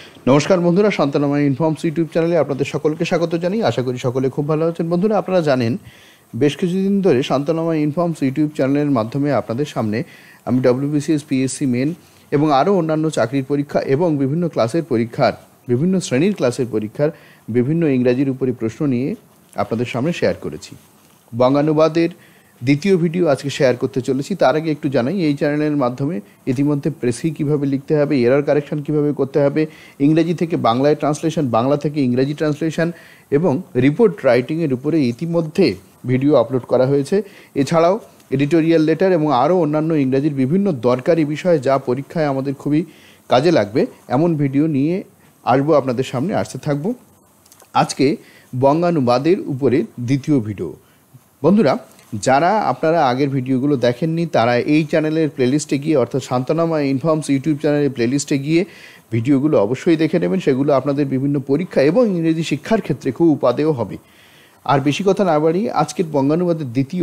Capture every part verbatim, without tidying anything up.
নমস্কার বন্ধুরা, শান্তনাময় informs YouTube চ্যানেলে আপনাদের সকলকে স্বাগত জানাই। আশা করি সকলে খুব ভালো আছেন। বন্ধুরা, আপনারা জানেন বেশ কিছুদিন ধরে শান্তনাময় ইনফর্মস ইউটিউব চ্যানেলের মাধ্যমে আপনাদের সামনে আমি ডব্লিউবিসিএস, পিএসসি মেন এবং আরও অন্যান্য চাকরির পরীক্ষা এবং বিভিন্ন ক্লাসের পরীক্ষার বিভিন্ন শ্রেণীর ক্লাসের পরীক্ষার বিভিন্ন ইংরাজির উপরে প্রশ্ন নিয়ে আপনাদের সামনে শেয়ার করেছি। বঙ্গানুবাদের দ্বিতীয় ভিডিও আজকে শেয়ার করতে চলেছি। তার আগে একটু জানাই, এই চ্যানেলের মাধ্যমে ইতিমধ্যে প্রেসি কীভাবে লিখতে হবে, এরর কারেকশন কীভাবে করতে হবে, ইংরেজি থেকে বাংলায় ট্রান্সলেশন, বাংলা থেকে ইংরেজি ট্রান্সলেশন এবং রিপোর্ট রাইটিংয়ের উপরে ইতিমধ্যে ভিডিও আপলোড করা হয়েছে। এছাড়াও এডিটোরিয়াল লেটার এবং আরও অন্যান্য ইংরাজির বিভিন্ন দরকারি বিষয় যা পরীক্ষায় আমাদের খুবই কাজে লাগবে এমন ভিডিও নিয়ে আসবো, আপনাদের সামনে আসতে থাকবো। আজকে বঙ্গানুবাদের উপরে দ্বিতীয় ভিডিও। বন্ধুরা, যারা আপনারা আগের ভিডিওগুলো দেখেননি তারা এই চ্যানেলের প্লেলিস্টে গিয়ে, অর্থাৎ শান্তনাময় ইনফর্মস ইউটিউব চ্যানেলের প্লেলিস্টে গিয়ে ভিডিওগুলো অবশ্যই দেখে নেবেন। সেগুলো আপনাদের বিভিন্ন পরীক্ষা এবং ইংরেজি শিক্ষার ক্ষেত্রে খুব উপাদেয় হবে। আর বেশি কথা না বাড়িয়ে আজকের বঙ্গানুবাদের দ্বিতীয়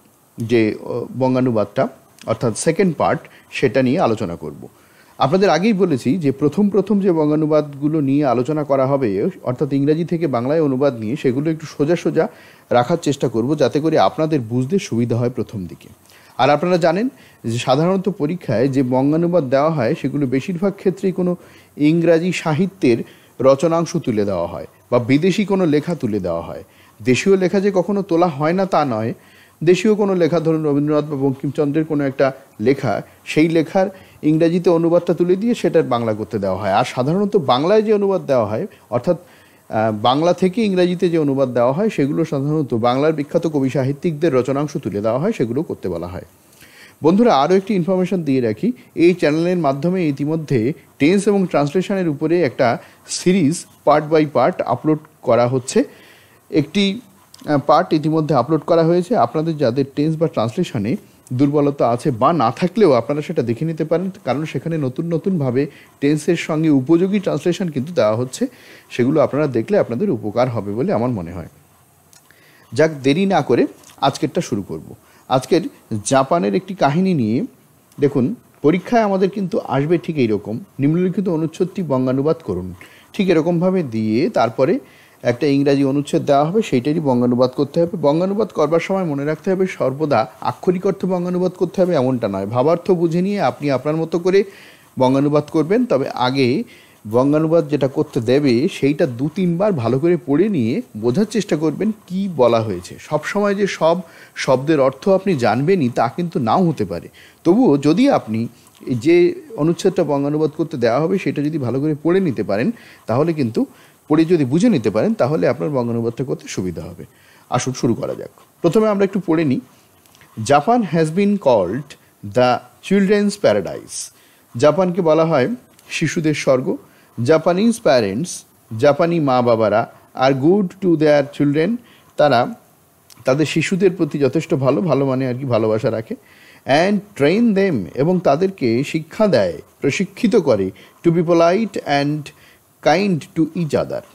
যে বঙ্গানুবাদটা, অর্থাৎ সেকেন্ড পার্ট, সেটা নিয়ে আলোচনা করব। আপনাদের আগেই বলেছি যে প্রথম প্রথম যে বঙ্গানুবাদগুলো নিয়ে আলোচনা করা হবে, অর্থাৎ ইংরাজি থেকে বাংলায় অনুবাদ নিয়ে, সেগুলো একটু সোজা সোজা রাখার চেষ্টা করব যাতে করে আপনাদের বুঝতে সুবিধা হয় প্রথম দিকে। আর আপনারা জানেন যে সাধারণত পরীক্ষায় যে বঙ্গানুবাদ দেওয়া হয় সেগুলো বেশিরভাগ ক্ষেত্রেই কোনো ইংরাজি সাহিত্যের রচনাংশ তুলে দেওয়া হয় বা বিদেশি কোনো লেখা তুলে দেওয়া হয়। দেশীয় লেখা যে কখনো তোলা হয় না তা নয়। দেশীয় কোনো লেখা, ধরুন রবীন্দ্রনাথ বা বঙ্কিমচন্দ্রের কোনো একটা লেখা, সেই লেখার ইংরাজিতে অনুবাদটা তুলে দিয়ে সেটার বাংলা করতে দেওয়া হয়। আর সাধারণত বাংলায় যে অনুবাদ দেওয়া হয়, অর্থাৎ বাংলা থেকে ইংরাজিতে যে অনুবাদ দেওয়া হয়, সেগুলো সাধারণত বাংলার বিখ্যাত কবি সাহিত্যিকদের রচনাংশ তুলে দেওয়া হয়, সেগুলো করতে বলা হয়। বন্ধুরা, আরও একটি ইনফরমেশন দিয়ে রাখি, এই চ্যানেলের মাধ্যমে ইতিমধ্যে টেন্স এবং ট্রান্সলেশনের উপরে একটা series part by part upload করা হচ্ছে। একটি পার্ট ইতিমধ্যে আপলোড করা হয়েছে। আপনাদের যাদের টেন্স বা ট্রান্সলেশনে দুর্বলতা আছে বা না থাকলেও আপনারা সেটা দেখে নিতে পারেন, কারণ সেখানে নতুন নতুনভাবে টেন্সের সঙ্গে উপযোগী ট্রান্সলেশন কিন্তু দেওয়া হচ্ছে। সেগুলো আপনারা দেখলে আপনাদের উপকার হবে বলে আমার মনে হয়। যাক, দেরি না করে আজকেরটা শুরু করব। আজকের জাপানের একটি কাহিনী নিয়ে। দেখুন, পরীক্ষায় আমাদের কিন্তু আসবে ঠিক এইরকম, নিম্নলিখিত অনুচ্ছেদটি বঙ্গানুবাদ করুন। ঠিক এরকমভাবে দিয়ে তারপরে একটা ইংরাজি অনুচ্ছেদ দেওয়া হবে, সেইটারই বঙ্গানুবাদ করতে হবে। বঙ্গানুবাদ করবার সময় মনে রাখতে হবে, সর্বদা আক্ষরিক অর্থ বঙ্গানুবাদ করতে হবে এমনটা নয়। ভাবার্থ বুঝে নিয়ে আপনি আপনার মতো করে বঙ্গানুবাদ করবেন। তবে আগে বঙ্গানুবাদ যেটা করতে দেবে সেইটা দু তিনবার ভালো করে পড়ে নিয়ে বোঝার চেষ্টা করবেন কি বলা হয়েছে। সব সময় যে সব শব্দের অর্থ আপনি জানবেনই তা কিন্তু নাও হতে পারে। তবুও যদি আপনি যে অনুচ্ছেদটা বঙ্গানুবাদ করতে দেওয়া হবে সেটা যদি ভালো করে পড়ে নিতে পারেন, তাহলে কিন্তু পড়ে যদি বুঝে নিতে পারেন, তাহলে আপনার বঙ্গানুবাদটা করতে সুবিধা হবে। আসুন শুরু করা যাক। প্রথমে আমরা একটু পড়ে নিই। Japan has been called the children's paradise. জাপানকে বলা হয় শিশুদের স্বর্গ। জাপানিজ প্যারেন্টস, জাপানি মা বাবারা, are good to their children. তারা তাদের শিশুদের প্রতি যথেষ্ট ভালো, ভালো মানে আর কি ভালোবাসা রাখে। অ্যান্ড ট্রেন দেম, এবং তাদেরকে শিক্ষা দেয়, প্রশিক্ষিত করে, to be polite and kind to each other.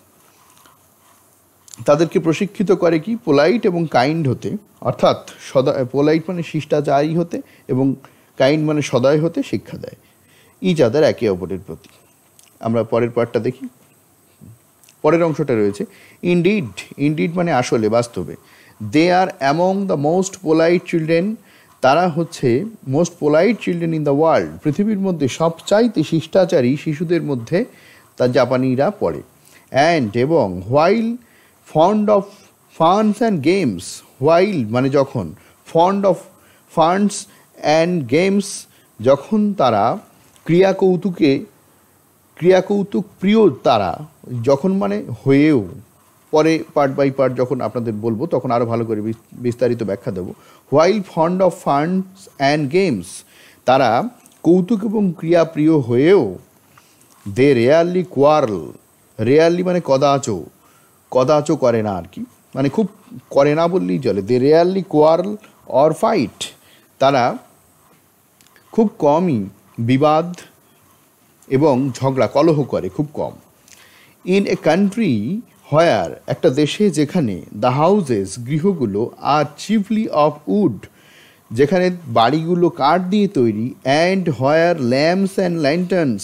তাদেরকে প্রশিক্ষিত করে কি, পোলাইট এবং কাইন্ড হতে, অর্থাৎ সদা পোলাইট মানে শিষ্টাচারী হতে এবং কাইন্ড মানে সদয় হতে শিক্ষা দেয় ইচ আদার, একে অপরের প্রতি। আমরা পরের পার্টটা দেখি। পরের অংশটা রয়েছে ইনডিড। ইনডিড মানে আসলে, বাস্তবে। They are among the most polite children. তারা হচ্ছে most polite children in the world. পৃথিবীর মধ্যে সবচাইতে শিষ্টাচারী শিশুদের মধ্যে তা জাপানিরা পড়ে। অ্যান্ড এবং while fond of funds and games. While মানে যখন, fond of funds and games যখন তারা ক্রিয়া কৌতুকে ক্রিয়া কৌতুক প্রিয়, তারা যখন মানে হয়েও। পরে পার্ট বাই পার্ট যখন আপনাদের বলবো তখন আরও ভালো করে বিস্তারিত ব্যাখ্যা দেবো। While fond of funds and games, তারা কৌতুক এবং ক্রিয়া প্রিয় হয়েও, দে রেয়ারলি কোয়ার্ল। রেয়ারলি মানে কদাচো, কদাচো করে না আর কি, মানে খুব করে না বললেই চলে। They rarely quarrel or fight, তারা খুব কমই বিবাদ এবং ঝগড়া কলহ করে, খুব কম। ইন এ কান্ট্রি হোয়ার, একটা দেশে যেখানে, দ্য হাউজেস গৃহগুলো, আর চিফলি অফ উড, যেখানে বাড়িগুলো কাঠ দিয়ে তৈরি, and where lamps and lanterns,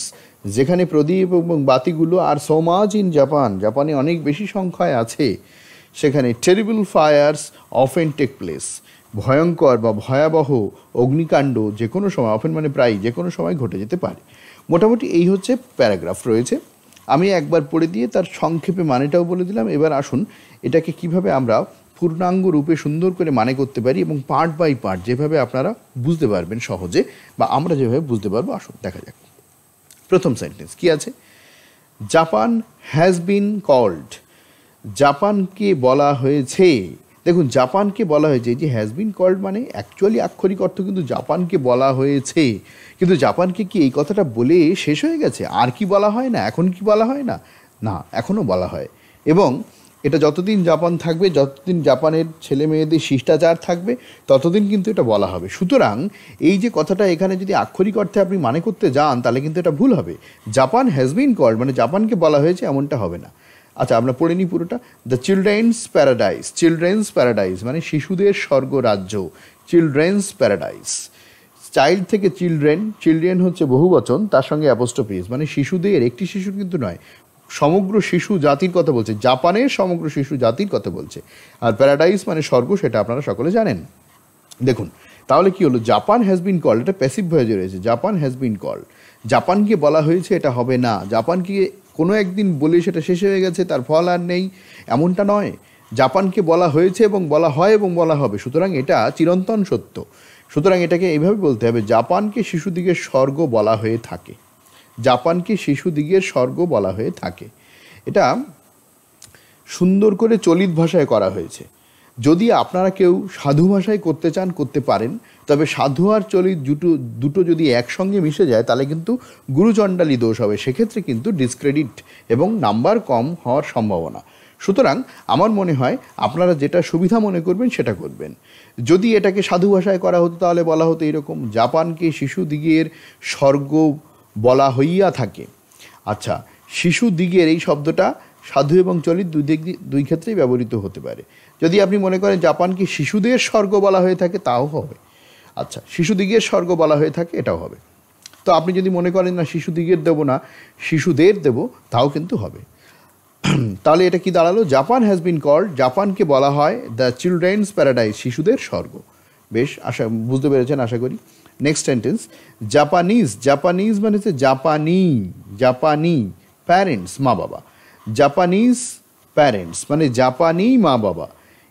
যেখানে প্রদীপ এবং বাতিগুলো are so much in Japan, জাপানে অনেক বেশি সংখ্যায় আছে, সেখানে terrible fires often take place, ভয়ঙ্কর বা ভয়াবহ অগ্নিকাণ্ড যে কোনো সময়, অফেন মানে প্রায় যে কোনো সময় ঘটে যেতে পারে। মোটামুটি এই হচ্ছে প্যারাগ্রাফ রয়েছে। আমি একবার পড়ে দিয়ে তার সংক্ষেপে মানেটাও বলে দিলাম। এবার আসুন এটাকে কিভাবে আমরা পূর্ণাঙ্গ রূপে সুন্দর করে মানে করতে পারি এবং পার্ট বাই পার্ট যেভাবে আপনারা বুঝতে পারবেন সহজে, বা আমরা যেভাবে বুঝতে পারবো, আসুন দেখা যাক। প্রথম সেন্টেন্স কি আছে? জাপান হ্যাজ বিন কল্ড, জাপানকে বলা হয়েছে। দেখুন, জাপানকে বলা হয়েছে, যে হ্যাজ বিন কল্ড মানে অ্যাকচুয়ালি আক্ষরিক অর্থ কিন্তু জাপানকে বলা হয়েছে। কিন্তু জাপানকে কি এই কথাটা বলে শেষ হয়ে গেছে? আর কি বলা হয় না? এখন কি বলা হয় না? না, এখনও বলা হয়। এবং এটা যতদিন জাপান থাকবে, যতদিন জাপানের ছেলে মেয়েদের শিষ্টাচার থাকবে, ততদিন কিন্তু এটা বলা হবে। সুতরাং এই যে কথাটা এখানে যদি আক্ষরিক অর্থে আপনি মানে করতে যান, তাহলে কিন্তু এটা ভুল হবে। জাপান হ্যাজ বিন কল্ড মানে জাপানকে বলা হয়েছে, এমনটা হবে না। আচ্ছা, আমরা পড়ে নিই পুরোটা। The children's paradise, children's paradise মানে শিশুদের স্বর্গরাজ্য, চিলড্রেন্স প্যারাডাইস। চাইল্ড থেকে চিলড্রেন, চিলড্রেন হচ্ছে বহু বচন, তার সঙ্গে অ্যাপোস্ট্রোফিস মানে শিশুদের, একটি শিশুর কিন্তু নয়, সমগ্র শিশু জাতির কথা বলছে, জাপানের সমগ্র শিশু জাতির কথা বলছে। আর প্যারাডাইস মানে স্বর্গ, সেটা আপনারা সকলে জানেন। দেখুন তাহলে কি হলো, জাপান হ্যাজ বিন কল্ড, এটা প্যাসিভ ভয়েসে রয়েছে, জাপান হ্যাজ বিন কল্ড। জাপানকে বলা হয়েছে, এটা হবে না। জাপানকে কোনো একদিন বলে সেটা শেষ হয়ে গেছে, তার ফল আর নেই, এমনটা নয়। জাপানকে বলা হয়েছে এবং বলা হয় এবং বলা হবে, সুতরাং এটা চিরন্তন সত্য। সুতরাং এটাকে এইভাবে বলতে হবে, জাপানকে শিশুদিগের স্বর্গ বলা হয়ে থাকে, জাপানকে শিশুদিগের স্বর্গ বলা হয়ে থাকে। এটা সুন্দর করে চলিত ভাষায় করা হয়েছে। যদি আপনারা কেউ সাধু ভাষায় করতে চান, করতে পারেন, তবে সাধু আর চলিত দুটো দুটো যদি একসঙ্গে মিশে যায়, তাহলে কিন্তু গুরুচণ্ডালী দোষ হবে, সেক্ষেত্রে কিন্তু ডিসক্রেডিট এবং নাম্বার কম হওয়ার সম্ভাবনা। সুতরাং আমার মনে হয় আপনারা যেটা সুবিধা মনে করবেন সেটা করবেন। যদি এটাকে সাধু ভাষায় করা হতো, তাহলে বলা হতো এরকম, জাপানকে শিশুদিগের স্বর্গ বলা হইয়া থাকে। আচ্ছা, শিশু দিগের এই শব্দটা সাধু এবং চলিত দুই দিক দুই ক্ষেত্রেই ব্যবহৃত হতে পারে। যদি আপনি মনে করেন জাপানকে শিশুদের স্বর্গ বলা হয়ে থাকে, তাও হবে। আচ্ছা, শিশুদিগের স্বর্গ বলা হয়ে থাকে, এটাও হবে। তো আপনি যদি মনে করেন না শিশুদিগের দেবো না, শিশুদের দেব, তাও কিন্তু হবে। তাহলে এটা কি দাঁড়ালো? জাপান হ্যাজ বিন কল্ড, জাপানকে বলা হয় দ্য চিলড্রেন্স প্যারাডাইস, শিশুদের স্বর্গ। বেশ, আশা বুঝতে পেরেছেন আশা করি। নেক্সট সেন্টেন্স, জাপানিজ, জাপানিজ মানে হচ্ছে জাপানি, জাপানি প্যারেন্টস মা বাবা, জাপানিজ প্যারেন্টস মানে জাপানি মা বাবা।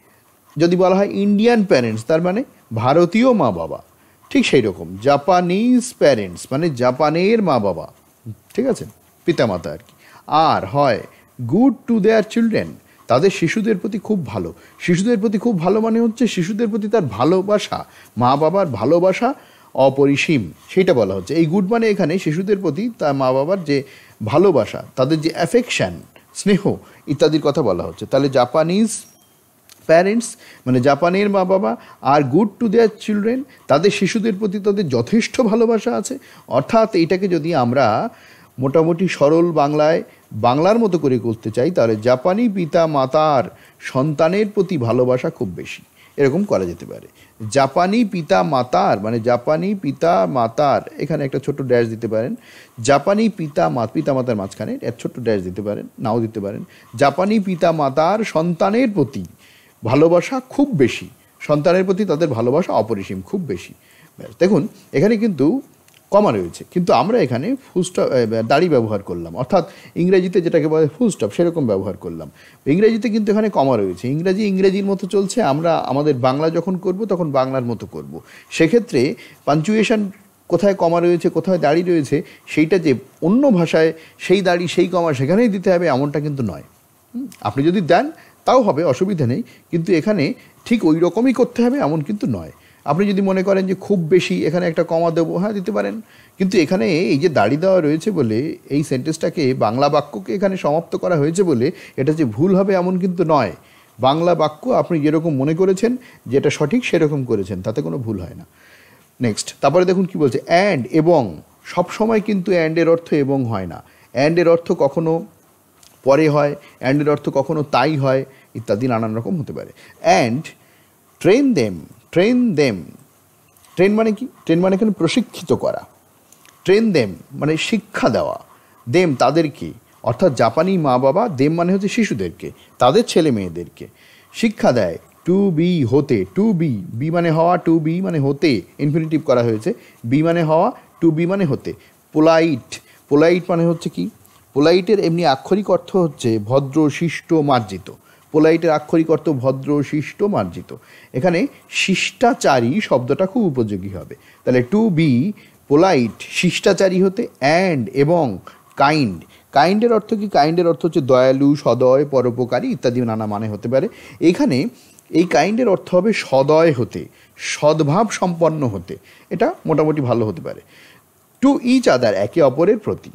যদি বলা হয় ইন্ডিয়ান প্যারেন্টস, তার মানে ভারতীয় মা বাবা, ঠিক সেই রকম জাপানিজ প্যারেন্টস মানে জাপানের মা বাবা, ঠিক আছে, পিতামাতা আর কি। আর হয় গুড টু দেয়ার চিলড্রেন, তাদের শিশুদের প্রতি খুব ভালো। শিশুদের প্রতি খুব ভালো মানে হচ্ছে শিশুদের প্রতি তার ভালোবাসা, মা বাবার ভালোবাসা অপরিসীম, সেইটা বলা হচ্ছে। এই গুড মানে এখানে শিশুদের প্রতি তার মা বাবার যে ভালোবাসা, তাদের যে অ্যাফেকশান, স্নেহ ইত্যাদির কথা বলা হচ্ছে। তাহলে জাপানিজ প্যারেন্টস মানে জাপানের মা বাবা, are good to their children, তাদের শিশুদের প্রতি তাদের যথেষ্ট ভালোবাসা আছে। অর্থাৎ এইটাকে যদি আমরা মোটামুটি সরল বাংলায় বাংলার মতো করে করতে চাই, তাহলে জাপানি পিতা মাতার সন্তানের প্রতি ভালোবাসা খুব বেশি, এরকম করা যেতে পারে। জাপানি পিতা মাতার মানে জাপানি পিতা মাতার, এখানে একটা ছোট্ট ড্যাশ দিতে পারেন। জাপানি পিতা মা পিতা মাতার মাঝখানে এক ছোট্ট ড্যাশ দিতে পারেন, নাও দিতে পারেন। জাপানি পিতা মাতার সন্তানের প্রতি ভালোবাসা খুব বেশি, সন্তানের প্রতি তাদের ভালোবাসা অপরিসীম, খুব বেশি। দেখুন এখানে কিন্তু কমা রয়েছে, কিন্তু আমরা এখানে ফুল স্টপ দাড়ি ব্যবহার করলাম, অর্থাৎ ইংরেজিতে যেটাকে বলে ফুল স্টপ, সেরকম ব্যবহার করলাম। ইংরেজিতে কিন্তু এখানে কমা রয়েছে, ইংরেজি ইংরেজির মতো চলছে, আমরা আমাদের বাংলা যখন করব তখন বাংলার মতো করব। সেক্ষেত্রে পাঞ্চুয়েশন কোথায় কমা রয়েছে, কোথায় দাড়ি রয়েছে, সেইটা যে অন্য ভাষায় সেই দাড়ি সেই কমা সেখানেই দিতে হবে এমনটা কিন্তু নয়। আপনি যদি দেন তাও হবে, অসুবিধা নেই, কিন্তু এখানে ঠিক ওই রকমই করতে হবে এমন কিন্তু নয়। আপনি যদি মনে করেন যে খুব বেশি, এখানে একটা কমা দেবো, হ্যাঁ দিতে পারেন, কিন্তু এখানে এই যে দাড়ি দেওয়া রয়েছে বলে এই সেন্টেন্সটাকে বাংলা বাক্যকে এখানে সমাপ্ত করা হয়েছে বলে এটা যে ভুল হবে এমন কিন্তু নয়। বাংলা বাক্য আপনি যেরকম মনে করেছেন যেটা সঠিক সেরকম করেছেন, তাতে কোনো ভুল হয় না। নেক্সট, তারপরে দেখুন কি বলছে, অ্যান্ড এবং। সব সময় কিন্তু অ্যান্ডের অর্থ এবং হয় না, অ্যান্ডের অর্থ কখনো পরে হয়, অ্যান্ডের অর্থ কখনো তাই হয়, ইত্যাদি নানান রকম হতে পারে। And train them, train them, train মানে কি? ট্রেন মানে এখানে প্রশিক্ষিত করা, ট্রেন দেম মানে শিক্ষা দেওয়া, দেম তাদেরকে, অর্থাৎ জাপানি মা বাবা, দেম মানে হচ্ছে শিশুদেরকে, তাদের ছেলে মেয়েদেরকে শিক্ষা দেয় টু বি হতে, টু বি, বি মানে হওয়া, টু বি মানে হতে, ইনফিনিটিভ করা হয়েছে, বি মানে হওয়া, টু বি মানে হতে। পোলাইট, পোলাইট মানে হচ্ছে কি, পোলাইটের এমনি আক্ষরিক অর্থ হচ্ছে ভদ্র, শিষ্ট, মার্জিত। পোলাইটের আক্ষরিক অর্থ ভদ্র, শিষ্ট, মার্জিত। এখানে শিষ্টাচারী শব্দটা খুব উপযোগী হবে। তাহলে টু বি পোলাইট, শিষ্টাচারী হতে, অ্যান্ড এবং কাইন্ড। কাইন্ডের অর্থ কি? কাইন্ডের অর্থ হচ্ছে দয়ালু, সদয়, পরোপকারী ইত্যাদি নানা মানে হতে পারে। এখানে এই কাইন্ডের অর্থ হবে সদয় হতে, সদ্ভাব সম্পন্ন হতে। এটা মোটামুটি ভালো হতে পারে। টু ইচ আদার, একে অপরের প্রতি।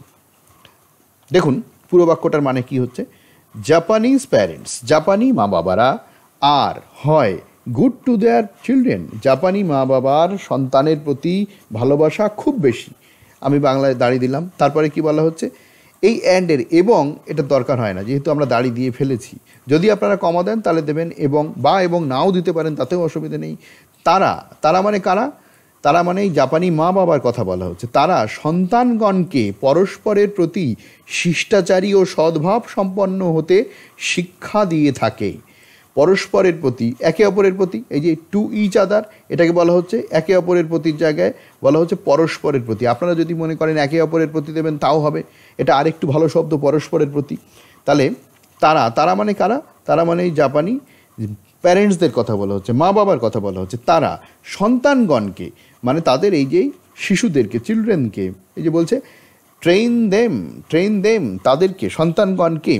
দেখুন পুরো বাক্যটার মানে কি হচ্ছে, জাপানিজ প্যারেন্টস, জাপানি মা বাবারা, আর হয় গুড টু দেয়ার চিলড্রেন, জাপানি মা বাবার সন্তানের প্রতি ভালোবাসা খুব বেশি। আমি বাংলায় দাড়ি দিলাম, তারপরে কি বলা হচ্ছে, এই অ্যান্ডের এবং এটা দরকার হয় না, যেহেতু আমরা দাড়ি দিয়ে ফেলেছি। যদি আপনারা কমা দেন তাহলে দেবেন এবং, বা এবং নাও দিতে পারেন, তাতেও অসুবিধা নেই। তারা, তারা মানে কারা? তারা মানে এই জাপানি মা বাবার কথা বলা হচ্ছে। তারা সন্তানগণকে পরস্পরের প্রতি শিষ্টাচারী ও সদ্ভাব সম্পন্ন হতে শিক্ষা দিয়ে থাকে। পরস্পরের প্রতি, একে অপরের প্রতি, এই যে টু ইচ আদার, এটাকে বলা হচ্ছে একে অপরের প্রতির জায়গায় বলা হচ্ছে পরস্পরের প্রতি। আপনারা যদি মনে করেন একে অপরের প্রতি দেবেন তাও হবে, এটা আরেকটু ভালো শব্দ, পরস্পরের প্রতি। তাহলে তারা, তারা মানে কারা? তারা মানে এই জাপানি প্যারেন্টসদের কথা বলা হচ্ছে, মা বাবার কথা বলা হচ্ছে। তারা সন্তানগণকে, মানে তাদের এই যে শিশুদেরকে, চিলড্রেনকে, এই যে বলছে ট্রেন দেম, ট্রেন দেম তাদেরকে, সন্তানগণকে,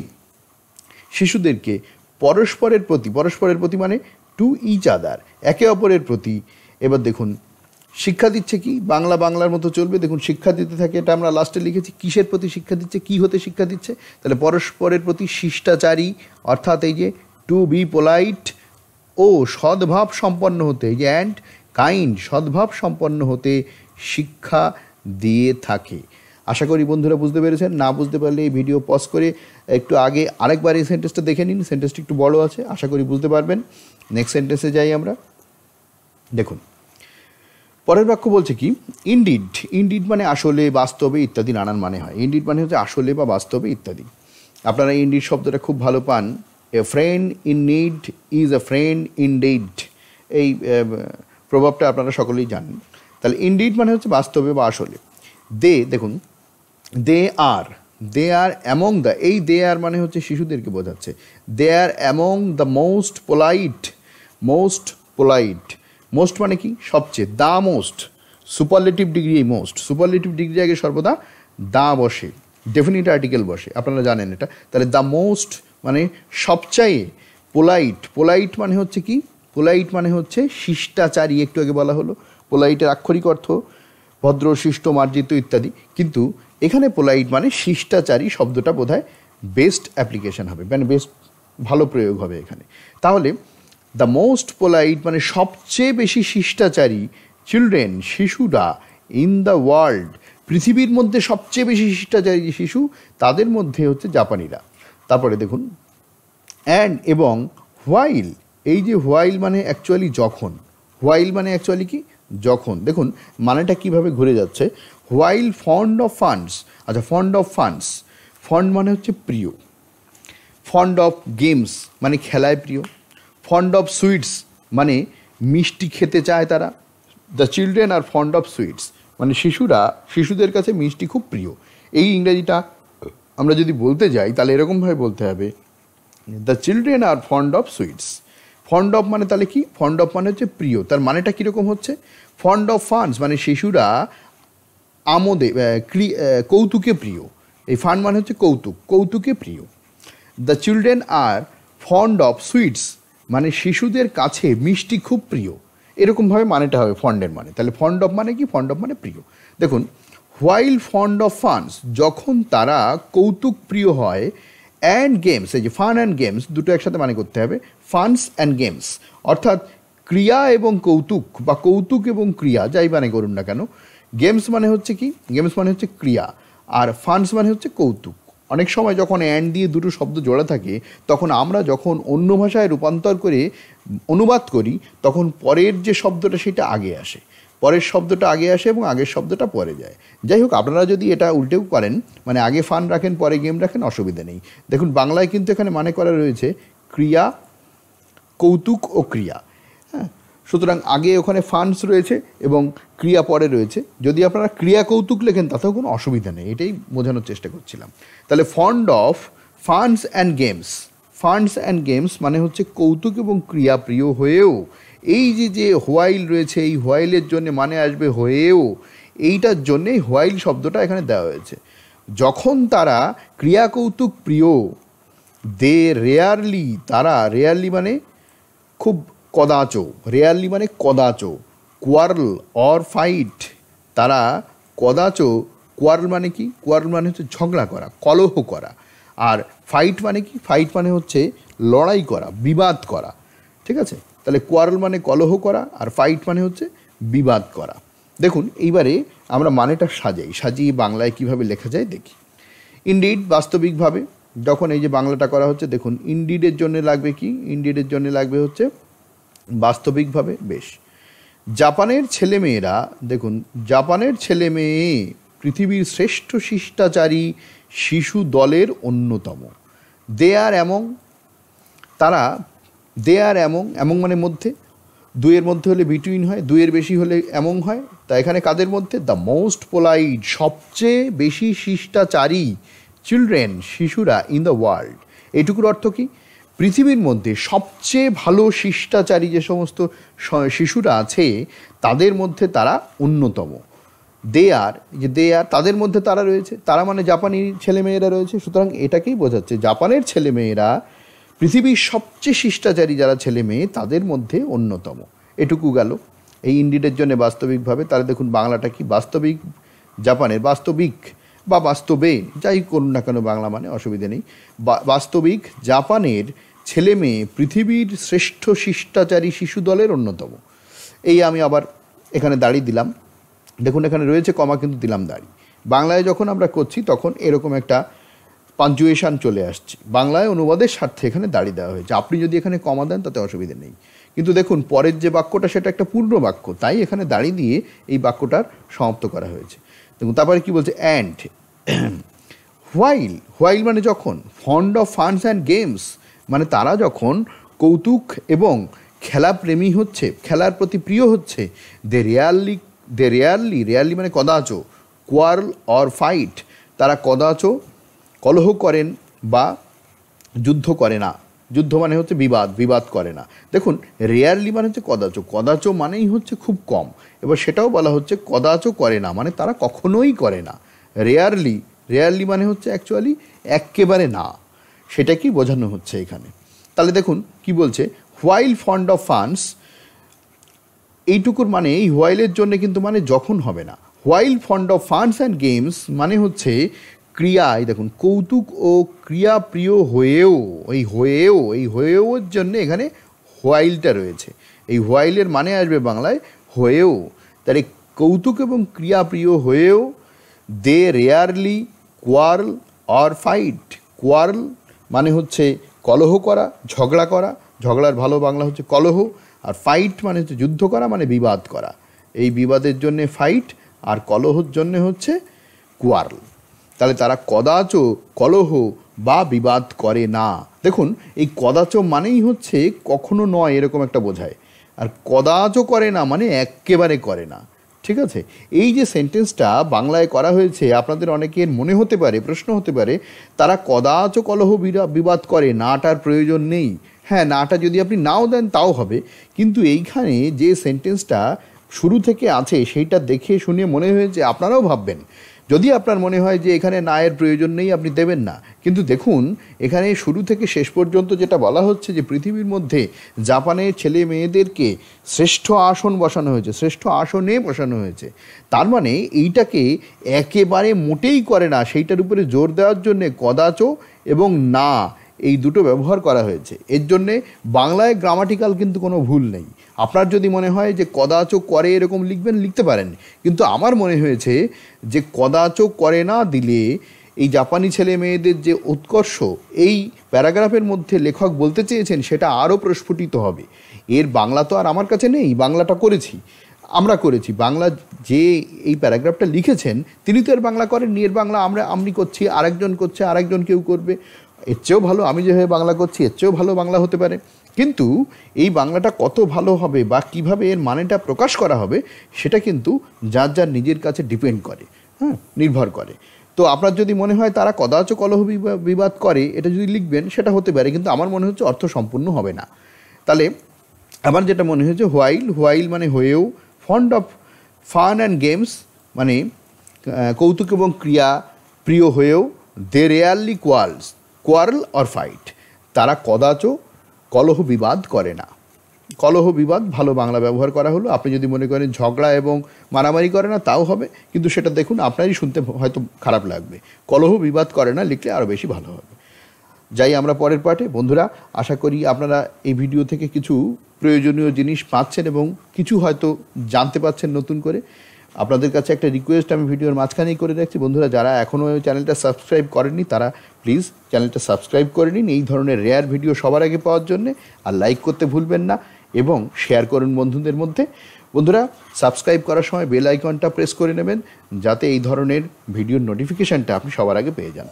শিশুদেরকে পরস্পরের প্রতি, পরস্পরের প্রতি মানে টু ইচ আদার, একে অপরের প্রতি। এবার দেখুন শিক্ষা দিচ্ছে কি, বাংলা বাংলার মতো চলবে। দেখুন শিক্ষা দিতে থাকে, এটা আমরা লাস্টে লিখেছি, কিসের প্রতি শিক্ষা দিচ্ছে, কি হতে শিক্ষা দিচ্ছে। তাহলে পরস্পরের প্রতি শিষ্টাচারী, অর্থাৎ এই যে টু বি পোলাইট ও সদ্ভাব সম্পন্ন হতে, এই যে অ্যান্ড কাইন্ড, সদ্ভাব সম্পন্ন হতে শিক্ষা দিয়ে থাকে। আশা করি বন্ধুরা বুঝতে পেরেছেন। না বুঝতে পারলে এই ভিডিও পজ করে একটু আগে আরেকবার এই সেন্টেন্সটা দেখে নিন, সেন্টেন্সটি একটু বড় আছে, আশা করি বুঝতে পারবেন। নেক্সট সেন্টেন্সে যাই আমরা। দেখুন পরের বাক্য বলছে কি, ইনডিড, ইনডিড মানে আসলে, বাস্তবে ইত্যাদি নানান মানে হয়। ইনডিড মানে হচ্ছে আসলে বা বাস্তবে ইত্যাদি। আপনারা ইনডিড শব্দটা খুব ভালো পান। A friend in need is a friend indeed, এই প্রভাবটা আপনারা সকলেই জানেন। তাহলে ইনডিড মানে হচ্ছে বাস্তবে বা আসলে। দে, দেখুন দে আর, দে আর অ্যামং দ্য, এই দে আর মানে হচ্ছে শিশুদেরকে বোঝাচ্ছে। They are among the most polite, most polite, most মানে কি সবচেয়ে, দা মোস্ট, সুপারলেটিভ ডিগ্রি, এই মোস্ট, সুপারলেটিভ ডিগ্রি আগে সর্বদা দা বসে, ডেফিনিট আর্টিকেল বসে, আপনারা জানেন এটা। তাহলে দ্য মোস্ট মানে সবচাইয়ে, পোলাইট, পোলাইট মানে হচ্ছে কি, পোলাইট মানে হচ্ছে শিষ্টাচারী, একটু আগে বলা হলো। পোলাইটের আক্ষরিক অর্থ ভদ্র, শিষ্ট, মার্জিত ইত্যাদি, কিন্তু এখানে পোলাইট মানে শিষ্টাচারী শব্দটা বোধহয় বেস্ট অ্যাপ্লিকেশন হবে, মানে বেস্ট ভালো প্রয়োগ হবে এখানে। তাহলে দ্য মোস্ট পোলাইট মানে সবচেয়ে বেশি শিষ্টাচারী, চিলড্রেন শিশুরা, ইন দ্য ওয়ার্ল্ড পৃথিবীর মধ্যে সবচেয়ে বেশি শিষ্টাচারী শিশু, তাদের মধ্যে হচ্ছে জাপানিরা। তারপরে দেখুন অ্যান্ড এবং হোয়াইল, এই যে হোয়াইল মানে অ্যাকচুয়ালি যখন, হোয়াইল মানে অ্যাকচুয়ালি কি যখন। দেখুন মানেটা কিভাবে ঘুরে যাচ্ছে, হোয়াইল ফন্ড অফ ফান্ডস, আচ্ছা ফন্ড অফ ফান্ডস, ফন্ড মানে হচ্ছে প্রিয়, ফন্ড অফ গেমস মানে খেলায় প্রিয়, ফন্ড অফ সুইটস মানে মিষ্টি খেতে চায় তারা। The children are fond of sweets মানে শিশুরা, শিশুদের কাছে মিষ্টি খুব প্রিয়। এই ইংরেজিটা আমরা যদি বলতে যাই তাহলে এরকমভাবে বলতে হবে, the children are fond of sweets. Fond of মানে তাহলে কি, ফন্ড অফ মানে হচ্ছে প্রিয়, তার মানেটা কীরকম হচ্ছে, ফন্ড অফ ফান্ডস মানে শিশুরা আমোদে, কৌতুকে প্রিয়। এই ফান্ড মানে হচ্ছে কৌতুক, কৌতুকে প্রিয়। The children are fond of sweets মানে শিশুদের কাছে মিষ্টি খুব প্রিয়, এরকমভাবে মানেটা হবে ফন্ডের মানে। তাহলে ফন্ড অফ মানে কি, ফন্ড অফ মানে প্রিয়। দেখুন হোয়াইল ফন্ড অফ ফান্ডস যখন তারা কৌতুক প্রিয় হয়, অ্যান্ড গেমস, এই যে ফান অ্যান্ড গেমস দুটো একসাথে মানে করতে হবে, ফানস অ্যান্ড গেমস, অর্থাৎ ক্রিয়া এবং কৌতুক বা কৌতুক এবং ক্রিয়া যাই মানে করুন না কেন। গেমস মানে হচ্ছে কি, গেমস মানে হচ্ছে ক্রিয়া, আর ফানস মানে হচ্ছে কৌতুক। অনেক সময় যখন অ্যান্ড দিয়ে দুটো শব্দ জোড়া থাকে, তখন আমরা যখন অন্য ভাষায় রূপান্তর করে অনুবাদ করি, তখন পরের যে শব্দটা সেটা আগে আসে। পরের শব্দটা আগে আসে এবং আগের শব্দটা পরে যায়। যাই হোক, আপনারা যদি এটা উল্টেও করেন, মানে আগে ফান রাখেন পরে গেম রাখেন, অসুবিধা নেই। দেখুন বাংলায় কিন্তু এখানে মানে করা রয়েছে ক্রিয়া, কৌতুক ও ক্রিয়া। হ্যাঁ, সুতরাং আগে ওখানে ফান্ডস রয়েছে এবং ক্রিয়া পরে রয়েছে। যদি আপনারা ক্রিয়া কৌতুক লেখেন তাতেও কোনো অসুবিধা নেই, এটাই বোঝানোর চেষ্টা করছিলাম। তাহলে fond of funds and games, funds and games মানে হচ্ছে কৌতুক এবং ক্রিয়া প্রিয় হয়েও, এই যে যে হোয়াইল রয়েছে এই হোয়াইলের জন্য মানে আসবে হয়েও, এইটার জন্যেই হোয়াইল শব্দটা এখানে দেওয়া হয়েছে। যখন তারা ক্রিয়া কৌতুক প্রিয়, দে রেয়ারলি, তারা রেয়ারলি মানে খুব কদাচ, রেয়ারলি মানে কদাচ, কোয়ার্ল অর ফাইট, তারা কদাচ, কোয়ার্ল মানে কি, কোয়ার্ল মানে হচ্ছে ঝগড়া করা, কলহ করা, আর ফাইট মানে কি, ফাইট মানে হচ্ছে লড়াই করা, বিবাদ করা। ঠিক আছে, তাহলে কোয়ার্ল মানে কলহ করা আর ফাইট মানে হচ্ছে বিবাদ করা। দেখুন এইবারে আমরা মানেটা সাজাই, সাজিয়ে বাংলায় কিভাবে লেখা যায় দেখি। ইনডিড বাস্তবিকভাবে, যখন এই যে বাংলাটা করা হচ্ছে, দেখুন ইনডিডের জন্য লাগবে কি, ইনডিডের জন্য লাগবে হচ্ছে বাস্তবিকভাবে। বেশ, জাপানের ছেলেমেয়েরা, দেখুন জাপানের ছেলে মেয়ে পৃথিবীর শ্রেষ্ঠ শিষ্টাচারী শিশু দলের অন্যতম। দে আর এমং, তারা, দে আর এমং, এমং মানে মধ্যে, দুইয়ের মধ্যে হলে বিটুইন হয়, দুইয়ের বেশি হলে এমং হয়। তা এখানে কাদের মধ্যে, দ্য মোস্ট পোলাইট, সবচেয়ে বেশি শিষ্টাচারী, চিলড্রেন শিশুরা ইন দ্য ওয়ার্ল্ড। এইটুকুর অর্থ কি, পৃথিবীর মধ্যে সবচেয়ে ভালো শিষ্টাচারী যে সমস্ত শিশুরা আছে তাদের মধ্যে তারা অন্যতম। দে আর, যে দে আর তাদের মধ্যে তারা রয়েছে, তারা মানে জাপানি ছেলেমেয়েরা রয়েছে। সুতরাং এটাকেই বোঝাচ্ছে জাপানের ছেলেমেয়েরা পৃথিবীর সবচেয়ে শিষ্টাচারী যারা ছেলে মেয়ে তাদের মধ্যে অন্যতম। এটুকু গেল এই ইনডিডের জন্য বাস্তবিকভাবে। তাহলে দেখুন বাংলাটা কি, বাস্তবিক, জাপানের বাস্তবিক বা বাস্তবে, যাই করুন না কেন বাংলা মানে অসুবিধে নেই। বাস্তবিক জাপানের ছেলে মেয়ে পৃথিবীর শ্রেষ্ঠ শিষ্টাচারী শিশু দলের অন্যতম। এই আমি আবার এখানে দাড়ি দিলাম, দেখুন এখানে রয়েছে কমা কিন্তু দিলাম দাড়ি। বাংলায় যখন আমরা করছি তখন এরকম একটা পাঞ্চুয়েশন চলে আসছে, বাংলায় অনুবাদের স্বার্থে এখানে দাড়ি দেওয়া হয়েছে। আপনি যদি এখানে কমা দেন তাতে অসুবিধে নেই, কিন্তু দেখুন পরের যে বাক্যটা সেটা একটা পূর্ণ বাক্য, তাই এখানে দাড়ি দিয়ে এই বাক্যটার সমাপ্ত করা হয়েছে। দেখুন তারপরে কি বলছে, অ্যান্ড হোয়াইল, হোয়াইল মানে যখন, fond of funds and games মানে তারা যখন কৌতুক এবং খেলাপ্রেমী হচ্ছে, খেলার প্রতি প্রিয় হচ্ছে, they rarely, they rarely, rarely মানে কদাচ, কোয়ার্ল অর ফাইট, তারা কদাচ কলহ করেন বা যুদ্ধ করে না। যুদ্ধ মানে হচ্ছে বিবাদ, বিবাদ করে না। দেখুন রেয়ারলি মানে হচ্ছে কদাচ, কদাচ মানেই হচ্ছে খুব কম, এবার সেটাও বলা হচ্ছে কদাচ করে না মানে তারা কখনোই করে না। রেয়ারলি, রেয়ারলি মানে হচ্ছে অ্যাকচুয়ালি একেবারে না, সেটা কি বোঝানো হচ্ছে এখানে। তাহলে দেখুন কি বলছে, হোয়াইল ফন্ড অফ ফান্ডস, এইটুকুর মানে এই হোয়াইলের জন্য কিন্তু মানে যখন হবে না। While fond of funds and games মানে হচ্ছে ক্রিয়ায়, দেখুন কৌতুক ও ক্রিয়া প্রিয় হয়েও, এই হয়েও, এই হয়েওর জন্য এখানে হোয়াইলটা রয়েছে। এই হোয়াইলের মানে আসবে বাংলায় হয়েও। তাহলে কৌতুক এবং ক্রিয়া প্রিয় হয়েও, they rarely quarrel or fight, quarrel মানে হচ্ছে কলহ করা, ঝগড়া করা, ঝগড়ার ভালো বাংলা হচ্ছে কলহ, আর ফাইট মানে হচ্ছে যুদ্ধ করা, মানে বিবাদ করা। এই বিবাদের জন্যে ফাইট আর কলহর জন্যে হচ্ছে কোয়ার্ল। তাহলে তারা কদাচ কলহ বা বিবাদ করে না। দেখুন এই কদাচ মানেই হচ্ছে কখনো নয় এরকম একটা বোঝায়, আর কদাচ করে না মানে একেবারে করে না। ঠিক আছে, এই যে সেন্টেন্সটা বাংলায় করা হয়েছে আপনাদের অনেকের মনে হতে পারে, প্রশ্ন হতে পারে, তারা কদাচ কলহ বিবাদ করে, নাটার প্রয়োজন নেই। হ্যাঁ, নাটা যদি আপনি নাও দেন তাও হবে, কিন্তু এইখানে যে সেন্টেন্সটা শুরু থেকে আছে সেইটা দেখে শুনে মনে হয়েছে, আপনারাও ভাববেন যদি আপনার মনে হয় যে এখানে নায়ের প্রয়োজন নেই আপনি দেবেন না, কিন্তু দেখুন এখানে শুরু থেকে শেষ পর্যন্ত যেটা বলা হচ্ছে যে পৃথিবীর মধ্যে জাপানের ছেলে মেয়েদেরকে শ্রেষ্ঠ আসন বসানো হয়েছে, শ্রেষ্ঠ আসনে বসানো হয়েছে, তার মানে এইটাকে একেবারে মোটেই করে না সেইটার উপরে জোর দেওয়ার জন্যে কদাচ এবং না এই দুটো ব্যবহার করা হয়েছে। এর জন্যে বাংলায় গ্রামাটিক্যাল কিন্তু কোনো ভুল নেই। আপনার যদি মনে হয় যে কদাচ করে এরকম লিখবেন, লিখতে পারেন, কিন্তু আমার মনে হয়েছে যে কদাচ করে না দিলে এই জাপানি ছেলে মেয়েদের যে উৎকর্ষ এই প্যারাগ্রাফের মধ্যে লেখক বলতে চেয়েছেন সেটা আরও প্রস্ফুটিত হবে। এর বাংলা তো আর আমার কাছে নেই, বাংলাটা করেছি, আমরা করেছি। বাংলা যে এই প্যারাগ্রাফটা লিখেছেন তিনি তো এর বাংলা করেননি, এর বাংলা আমরা আমি করছি, আরেকজন করছে, আরেকজন কেউ করবে, এর চেয়েও ভালো আমি যেভাবে বাংলা করছি এর চেয়েও ভালো বাংলা হতে পারে। কিন্তু এই বাংলাটা কত ভালো হবে বা কিভাবে এর মানেটা প্রকাশ করা হবে সেটা কিন্তু যার যার নিজের কাছে ডিপেন্ড করে, হ্যাঁ, নির্ভর করে। তো আপনার যদি মনে হয় তারা কদাচ কলহ বিবাদ করে, এটা যদি লিখবেন সেটা হতে পারে, কিন্তু আমার মনে হচ্ছে অর্থ সম্পূর্ণ হবে না। তাহলে আমার যেটা মনে হয়েছে, হোয়াইল, হোয়াইল মানে হয়েও, fond of fun and games মানে কৌতুক এবং ক্রিয়া প্রিয় হয়েও, they rarely quarrels quarrel or fight, তারা কদাচ কলহ বিবাদ করে না। কলহ বিবাদ ভালো বাংলা ব্যবহার করা হলো। আপনি যদি মনে করেন ঝগড়া এবং মারামারি করে না, তাও হবে, কিন্তু সেটা দেখুন আপনারই শুনতে হয়তো খারাপ লাগবে। কলহ বিবাদ করে না লিখলে আরও বেশি ভালো হবে। যাই আমরা পরের পার্টে। বন্ধুরা, আশা করি আপনারা এই ভিডিও থেকে কিছু প্রয়োজনীয় জিনিস পাচ্ছেন এবং কিছু হয়তো জানতে পাচ্ছেন নতুন করে। আপনাদের কাছে একটা রিকোয়েস্ট আমি ভিডিওর মাঝখানেই করে রাখছি, বন্ধুরা যারা এখনও চ্যানেলটা সাবস্ক্রাইব করেননি তারা প্লিজ চ্যানেলটা সাবস্ক্রাইব করে নিন এই ধরনের রেয়ার ভিডিও সবার আগে পাওয়ার জন্যে। আর লাইক করতে ভুলবেন না এবং শেয়ার করুন বন্ধুদের মধ্যে। বন্ধুরা, সাবস্ক্রাইব করার সময় বেল আইকনটা প্রেস করে নেবেন যাতে এই ধরনের ভিডিওর নোটিফিকেশানটা আপনি সবার আগে পেয়ে যান।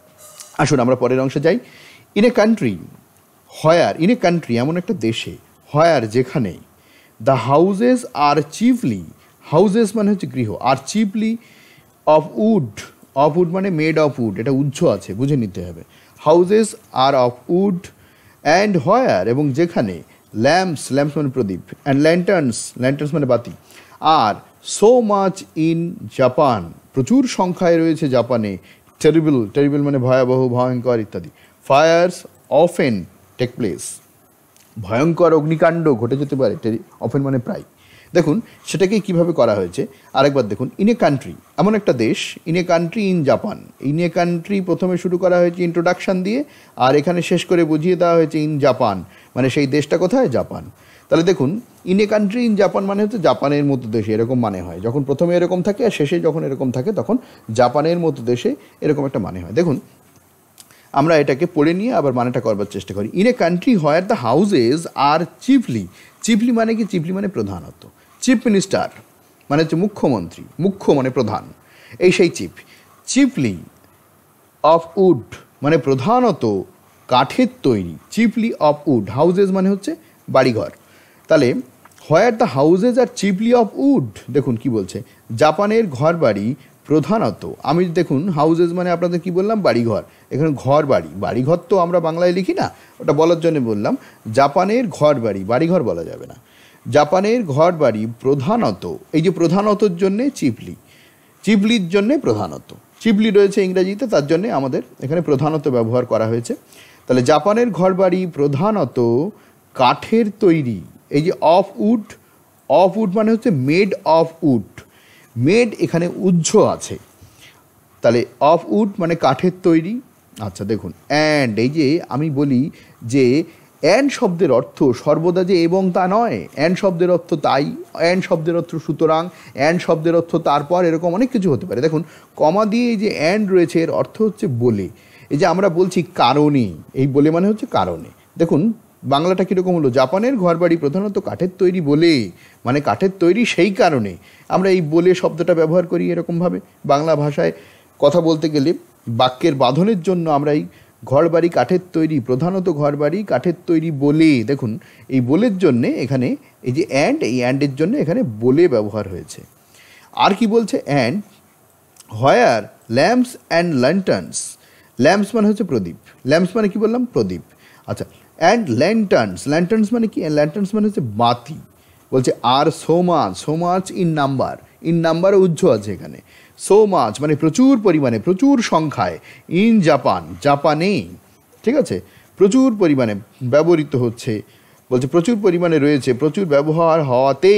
আসুন আমরা পরের অংশে যাই। In a country where, in a country এমন একটা দেশে, হোয়ার যেখানে, the houses are chiefly, houses মানে হচ্ছে গৃহ, are chiefly of wood, of wood মানে মেড অফ উড, এটা উজ্জ আছে বুঝে নিতে হবে। Houses are of wood and where এবং যেখানে, ল্যাম্পস, ল্যাম্পস মানে প্রদীপ, অ্যান্ড ল্যান্টার্নস, ল্যান্টার্নস মানে বাতি, are so much in Japan, প্রচুর সংখ্যায় রয়েছে জাপানে, টেরিবল, টেরিবল মানে ভয়াবহ, ভয়ঙ্কর ইত্যাদি, ফায়ার্স অফেন টেক প্লেস, ভয়ঙ্কর অগ্নিকাণ্ড ঘটে যেতে পারে, টেরি অফেন মানে প্রায়। দেখুন সেটাকে কীভাবে করা হয়েছে আরেকবার দেখুন। ইন এ কান্ট্রি এমন একটা দেশ, in a country in Japan, in a country প্রথমে শুরু করা হয়েছে ইন্ট্রোডাকশান দিয়ে, আর এখানে শেষ করে বুঝিয়ে দেওয়া হয়েছে ইন জাপান, মানে সেই দেশটা কোথায়, জাপান। তাহলে দেখুন in a country in Japan মানে হচ্ছে জাপানের মতো দেশে, এরকম মানে হয়। যখন প্রথমে এরকম থাকে আর শেষে যখন এরকম থাকে তখন জাপানের মতো দেশে এরকম একটা মানে হয়। দেখুন আমরা এটাকে পড়ে নিয়ে আবার মানেটা করবার চেষ্টা করি। In a country where the houses are chiefly, chiefly মানে কি, চিফলি মানে প্রধানত, চিফ মিনিস্টার মানে হচ্ছে মুখ্যমন্ত্রী, মুখ্য মানে প্রধান, এই সেই চিফ, চিফলি অফ উড মানে প্রধানত কাঠের তৈরি, চিফলি অফ উড, হাউজেস মানে হচ্ছে বাড়িঘর। তাহলে where the houses are chiefly of wood, দেখুন কি বলছে, জাপানের ঘর বাড়ি প্রধানত, আমি দেখুন হাউজেস মানে আপনাদের কি বললাম, বাড়িঘর, এখানে ঘর বাড়ি, বাড়িঘর তো আমরা বাংলায় লিখি না, ওটা বলার জন্য বললাম, জাপানের ঘর বাড়ি, বাড়িঘর বলা যাবে না, জাপানের ঘর বাড়ি প্রধানত, এই যে প্রধানতর জন্যে চিফলি, চিফলির জন্যে প্রধানত, চিফলি রয়েছে ইংরেজিতে, তার জন্যে আমাদের এখানে প্রধানত ব্যবহার করা হয়েছে। তাহলে জাপানের ঘর বাড়ি প্রধানত কাঠের তৈরি, এই যে অফ উড, অফ উড মানে হচ্ছে মেড অফ উড, মেড এখানে উজ্জ আছে, তাহলে অফ উড মানে কাঠের তৈরি। আচ্ছা দেখুন, অ্যান্ড, এই যে আমি বলি যে অ্যান্ড শব্দের অর্থ সর্বদা যে এবং তা নয়, অ্যান্ড শব্দের অর্থ তাই, অ্যান্ড শব্দের অর্থ সুতরাং, অ্যান্ড শব্দের অর্থ তারপর, এরকম অনেক কিছু হতে পারে। দেখুন কমা দিয়ে এই যে অ্যান্ড রয়েছে এর অর্থ হচ্ছে বলে, এই যে আমরা বলছি কারণে, এই বলে মানে হচ্ছে কারণে। দেখুন বাংলাটা কীরকম হলো, জাপানের ঘরবাড়ি প্রধানত কাঠের তৈরি বলে, মানে কাঠের তৈরি সেই কারণে আমরা এই বলে শব্দটা ব্যবহার করি এরকমভাবে। বাংলা ভাষায় কথা বলতে গেলে বাক্যের বাঁধনের জন্য আমরা এই ঘরবাড়ি কাঠের তৈরি, প্রধানত ঘরবাড়ি কাঠের তৈরি বলে, দেখুন এই বলের জন্যে এখানে এই যে অ্যান্ড, এই অ্যান্ডের জন্য এখানে বলে ব্যবহার হয়েছে। আর কি বলছে, and where lamps and lanterns, lamps মানে হচ্ছে প্রদীপ, ল্যাম্পস মানে কি বললাম, প্রদীপ। আচ্ছা, অ্যান্ড ল্যান্টার্নস, ল্যান্টার্নস মানে কি, ল্যান্টার্নস মানে হচ্ছে বাতি, বলছে are so much, so much in number, in নাম্বারে উজ্জ আছে এখানে, সো মাচ মানে প্রচুর পরিমাণে, প্রচুর সংখ্যায়, ইন জাপান, জাপানে, ঠিক আছে, প্রচুর পরিমাণে ব্যবহৃত হচ্ছে, বলছে প্রচুর পরিমাণে রয়েছে, প্রচুর ব্যবহার হওয়াতে,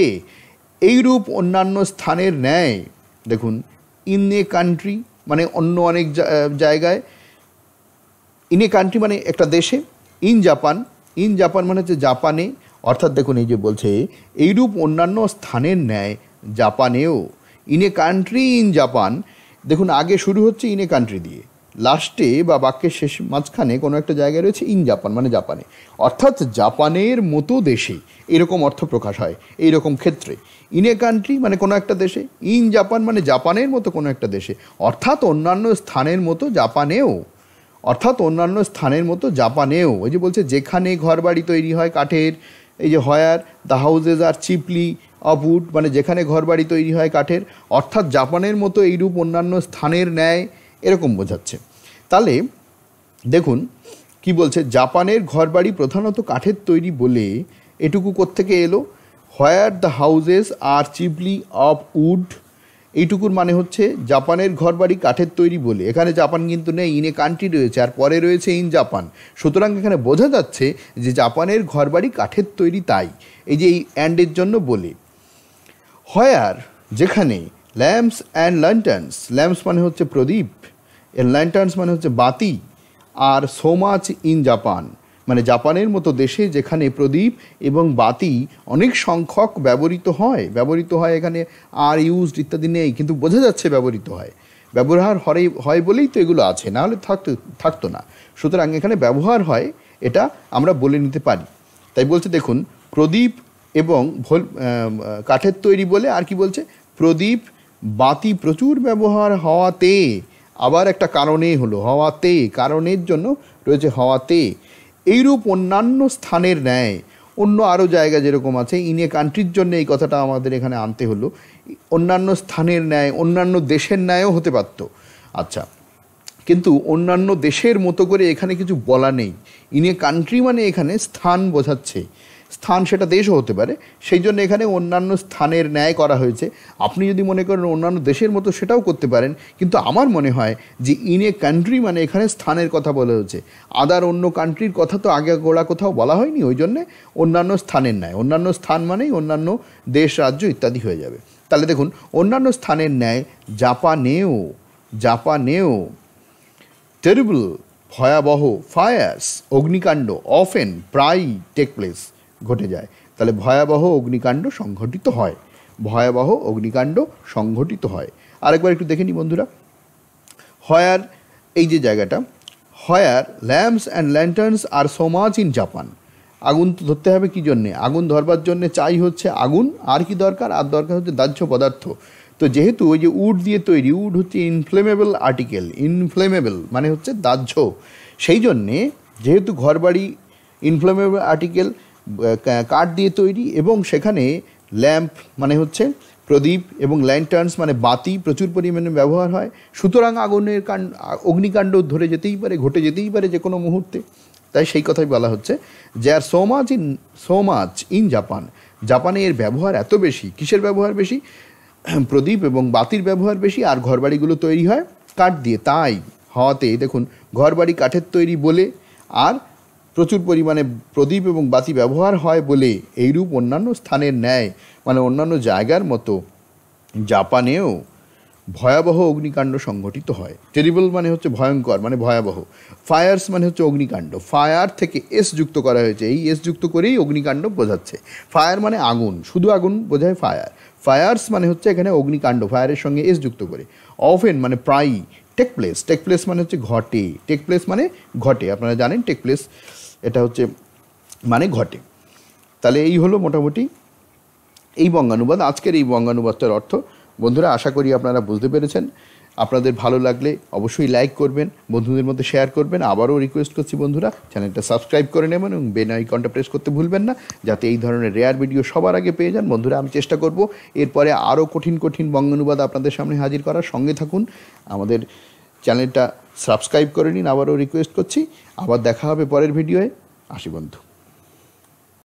এইরূপ অন্যান্য স্থানের ন্যায়। দেখুন ইন এ কান্ট্রি মানে অন্য অনেক জায়গায়, ইন এ কান্ট্রি মানে একটা দেশে, ইন জাপান, ইন জাপান মানে হচ্ছে জাপানে, অর্থাৎ দেখুন এই যে বলছে এইরূপ অন্যান্য স্থানের ন্যায় জাপানেও, in a country in Japan, দেখুন আগে শুরু হচ্ছে ইন এ কান্ট্রি দিয়ে, লাস্টে বা বাক্যের শেষ মাঝখানে কোনো একটা জায়গায় রয়েছে ইন জাপান মানে জাপানে, অর্থাৎ জাপানের মতো দেশে, এরকম অর্থ প্রকাশ হয় এইরকম ক্ষেত্রে। ইন এ কান্ট্রি মানে কোনো একটা দেশে, ইন জাপান মানে জাপানের মতো কোনো একটা দেশে, অর্থাৎ অন্যান্য স্থানের মতো জাপানেও, অর্থাৎ অন্যান্য স্থানের মতো জাপানেও। ওই যে বলছে যেখানে ঘরবাড়ি তৈরি হয় কাঠের, এই যে where the houses are chiefly of wood মানে যেখানে ঘরবাড়ি তৈরি হয় কাঠের, অর্থাৎ জাপানের মতো এইরূপ অন্যান্য স্থানের ন্যায়, এরকম বোঝাচ্ছে। তাহলে দেখুন কি বলছে, জাপানের ঘরবাড়ি প্রধানত কাঠের তৈরি বলে এটুকু কোত্থেকে এলো, where the houses are chiefly of wood, এইটুকুর মানে হচ্ছে জাপানের ঘরবাড়ি কাঠের তৈরি বলে। এখানে জাপান কিন্তু নেই, ইন এ কান্ট্রি রয়েছে আর পরে রয়েছে ইন জাপান, সুতরাং এখানে বোঝা যাচ্ছে যে জাপানের ঘরবাড়ি কাঠের তৈরি, তাই এই যে এই অ্যান্ডের জন্য বলে। হোয়ার যেখানে, ল্যাম্পস অ্যান্ড ল্যান্টার্নস, ল্যাম্পস মানে হচ্ছে প্রদীপ, এর ল্যান্টার্নস মানে হচ্ছে বাতি, are so much in Japan মানে জাপানের মতো দেশে যেখানে প্রদীপ এবং বাতি অনেক সংখ্যক ব্যবহৃত হয়, ব্যবহৃত হয় এখানে আর ইউজড ইত্যাদি নেই, কিন্তু বোঝা যাচ্ছে ব্যবহৃত হয়, ব্যবহার হয় হয় বলেই তো এগুলো আছে, না হলে থাকতো থাকতো না। সুতরাং এখানে ব্যবহার হয়, এটা আমরা বলে নিতে পারি। তাই বলছে দেখুন, প্রদীপ এবং ভোল কাঠের তৈরি বলে, আর কি বলছে, প্রদীপ বাতি প্রচুর ব্যবহার হওয়াতে, আবার একটা কারণে হলো হওয়াতে, কারণের জন্য রয়েছে হওয়াতে, এইরূপ অন্যান্য স্থানের ন্যায়, অন্য আরও জায়গা যেরকম আছে, ইন এ কান্ট্রির জন্য এই কথাটা আমাদের এখানে আনতে হলো, অন্যান্য স্থানের ন্যায়, অন্যান্য দেশের ন্যায়ও হতে পারত। আচ্ছা, কিন্তু অন্যান্য দেশের মতো করে এখানে কিছু বলা নেই। ইন এ কান্ট্রি মানে এখানে স্থান বোঝাচ্ছে, স্থান সেটা দেশও হতে পারে, সেই জন্য এখানে অন্যান্য স্থানের ন্যায় করা হয়েছে। আপনি যদি মনে করেন অন্যান্য দেশের মতো সেটাও করতে পারেন, কিন্তু আমার মনে হয় যে ইন এ কান্ট্রি মানে এখানে স্থানের কথা বলা হয়েছে, আদার অন্য কান্ট্রির কথা তো আগে গোড়া কোথাও বলা হয়নি, ওই জন্যে অন্যান্য স্থানের ন্যায়, অন্যান্য স্থান মানেই অন্যান্য দেশ রাজ্য ইত্যাদি হয়ে যাবে। তাহলে দেখুন, অন্যান্য স্থানের ন্যায় জাপানেও, জাপানেও টেরিবল ভয়াবহ, ফায়ার্স অগ্নিকাণ্ড, অফেন প্রায়ই টেক প্লেস ঘটে যায়। তাহলে ভয়াবহ অগ্নিকাণ্ড সংঘটিত হয়, ভয়াবহ অগ্নিকাণ্ড সংঘটিত হয়। আরেকবার একটু দেখে নিই বন্ধুরা, হোয়ার এই যে জায়গাটা, where lamps and lanterns are so much in Japan, আগুন তো ধরতে হবে কী জন্যে, আগুন ধরবার জন্যে চাই হচ্ছে আগুন, আর কি দরকার, আর দরকার হচ্ছে দাহ্য পদার্থ। তো যেহেতু ওই যে উড দিয়ে তৈরি, উড হচ্ছে ইনফ্লেমেবল আর্টিকেল, ইনফ্লেমেবল মানে হচ্ছে দাহ্য, সেই জন্যে যেহেতু ঘরবাড়ি ইনফ্লেমেবল আর্টিকেল কাঠ দিয়ে তৈরি, এবং সেখানে ল্যাম্প মানে হচ্ছে প্রদীপ এবং ল্যান্টার্নস মানে বাতি প্রচুর পরিমাণে ব্যবহার হয়, সুতরাং আগুনের কাণ্ড, অগ্নিকাণ্ড ধরে যেতেই পারে, ঘটে যেতেই পারে যে কোনো মুহূর্তে। তাই সেই কথাই বলা হচ্ছে যে are so much in so much in Japan, জাপানে এর ব্যবহার এত বেশি, কিসের ব্যবহার বেশি, প্রদীপ এবং বাতির ব্যবহার বেশি, আর ঘরবাড়িগুলো তৈরি হয় কাঠ দিয়ে, তাই হওয়াতে দেখুন ঘরবাড়ি কাঠের তৈরি বলে, আর প্রচুর পরিমাণে প্রদীপ এবং বাতি ব্যবহার হয় বলে, এইরূপ অন্যান্য স্থানের ন্যায় মানে অন্যান্য জায়গার মতো জাপানেও ভয়াবহ অগ্নিকাণ্ড সংঘটিত হয়। টেরিবল মানে হচ্ছে ভয়ঙ্কর, মানে ভয়াবহ, ফায়ার্স মানে হচ্ছে অগ্নিকাণ্ড, ফায়ার থেকে এস যুক্ত করা হয়েছে, এই এস যুক্ত করেই অগ্নিকাণ্ড বোঝাচ্ছে। ফায়ার মানে আগুন, শুধু আগুন বোঝায় ফায়ার, ফায়ার্স মানে হচ্ছে এখানে অগ্নিকাণ্ড, ফায়ারের সঙ্গে এস যুক্ত করে। অফেন মানে প্রায়ই, টেক প্লেস, টেক প্লেস মানে হচ্ছে ঘটে, টেক প্লেস মানে ঘটে, আপনারা জানেন টেক প্লেস এটা হচ্ছে মানে ঘটে। তাহলে এই হলো মোটামুটি এই বঙ্গানুবাদ, আজকের এই বঙ্গানুবাদটার অর্থ। বন্ধুরা, আশা করি আপনারা বুঝতে পেরেছেন। আপনাদের ভালো লাগলে অবশ্যই লাইক করবেন, বন্ধুদের মধ্যে শেয়ার করবেন। আবারও রিকোয়েস্ট করছি বন্ধুরা, চ্যানেলটা সাবস্ক্রাইব করে নেবেন এবং বেল আইকনটা প্রেস করতে ভুলবেন না, যাতে এই ধরনের রেয়ার ভিডিও সবার আগে পেয়ে যান। বন্ধুরা, আমি চেষ্টা করব এরপরে আরও কঠিন কঠিন বঙ্গানুবাদ আপনাদের সামনে হাজির করার। সঙ্গে থাকুন, আমাদের চ্যানেলটা সাবস্ক্রাইব করে নিন, আবারও রিকোয়েস্ট করছি। আবার দেখা হবে পরের ভিডিওয়ে, আসি বন্ধু।